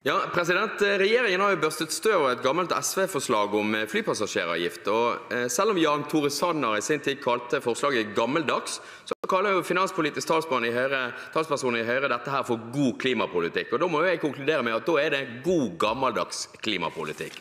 Ja, regjeringen har jo børstet støv av et gammelt SV-forslag om flypassasjeravgift, og selv om Jan Tore Sanner i sin tid kalte forslaget gammeldags, så kaller jo finanspolitisk talsperson i Høyre dette her for god klimapolitikk, og da må jeg konkludere med at da er det god gammeldags klimapolitikk,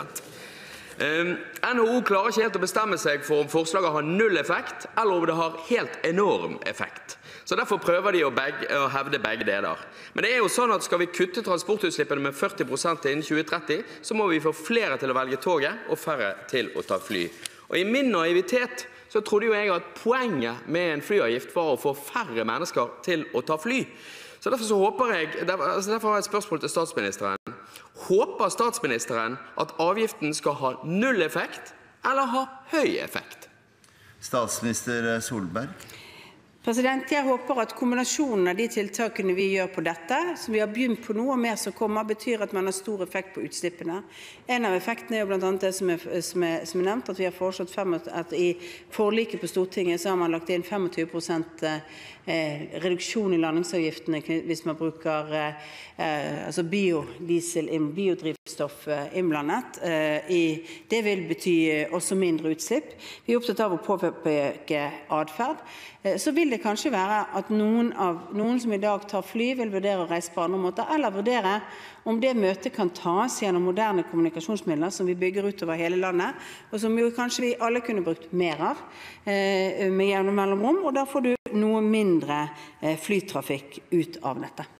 NHO klarer ikke helt å bestemme seg for om forslaget har null effekt, eller om det har helt enorm effekt. Så derfor prøver de å hevde begge deler. Men det er jo sånn at skal vi kutte transportutslippene med 40% innen 2030, så må vi få flere til å velge toget og færre til å ta fly. Og i min naivitet så trodde jo jeg at poenget med en flyavgift var å få færre mennesker til å ta fly. Så derfor har jeg et spørsmål til statsministeren. Håper statsministeren at avgiften skal ha null effekt eller ha høy effekt? Statsminister Solberg. Jeg håper at kombinasjonen av de tiltakene vi gjør på dette, som vi har begynt på nå og mer som kommer, betyr at man har stor effekt på utslippene. En av effektene er jo blant annet det som er nevnt, at vi har foreslått at i forliket på Stortinget så har man lagt inn 25% reduksjon i landingsavgiftene hvis man bruker biodiesel, biodrivstoff innblandet. Det vil bety også mindre utslipp. Vi er opptatt av å påpeke adferd. Så vil det kanskje være at noen som i dag tar fly vil vurdere å reise på andre måter, eller vurdere om det møtet kan tas gjennom moderne kommunikasjonsmidler som vi bygger ut over hele landet, og som jo kanskje vi alle kunne brukt mer av med jevne mellomrom, og da får du noe mindre flytrafikk ut av dette.